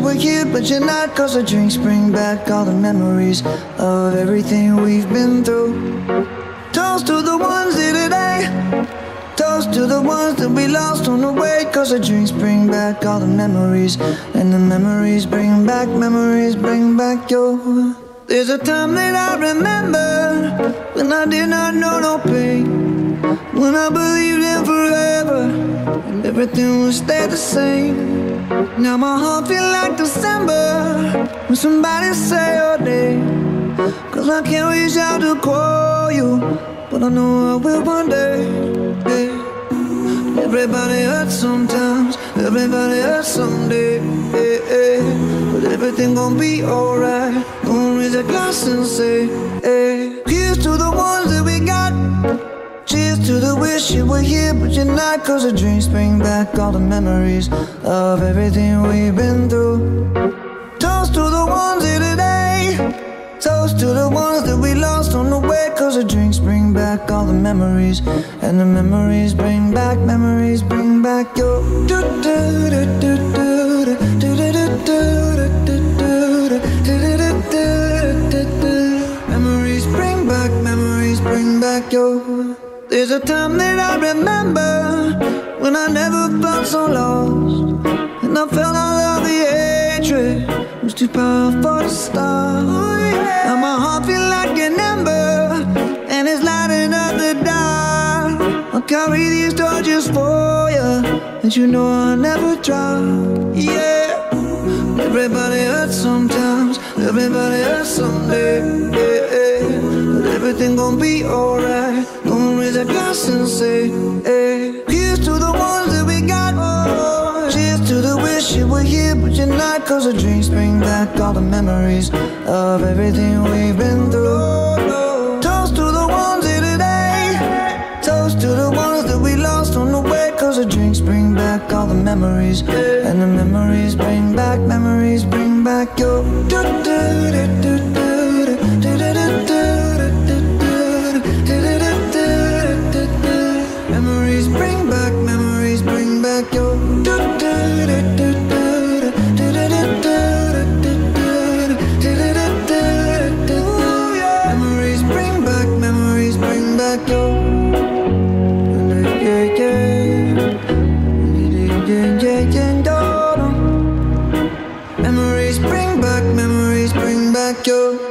were here, but you're not. Cause the drinks bring back all the memories of everything we've been through. Toast to the ones here today. Toast to the ones that we lost on the way. Cause the drinks bring back all the memories, and the memories bring back your. There's a time that I remember when I did not know no pain, when I believed in forever and everything would stay the same. Now my heart feel like December when somebody say your name. Cause I can't reach out to call you, but I know I will one day. Hey. Everybody hurts sometimes, everybody hurts someday. Hey, hey. But everything gon' be alright. Gonna raise a glass and say, hey. Here's to the ones that we got. Cheers to the wish you were here, but you're not. Cause the drinks bring back all the memories of everything we've been through. Toast to the ones here today. Toast to the ones that we lost on the way. Cause the drinks bring back all the memories, and the memories bring back your. Memories bring back your. There's a time that I remember when I never felt so lost, and I felt all of the hatred was too powerful to stop. Now my heart feel like an ember, and it's lighting up the dark. I'll carry these torches for you, and you know I'll never drop. Yeah. Everybody hurts sometimes, everybody hurts someday. Yeah, yeah. But everything gon' be alright. Gonna raise a glass and say, hey. Here's to the ones that we got. Oh, cheers to the wish you were here, but you're not. Cause the drinks bring back all the memories of everything we've been through. Toast to the ones here today. Toast to the ones that we lost on the way. Cause the drinks bring back all the memories, and the memories bring back your. Memories bring back your. Memories bring back your. Memories bring back your.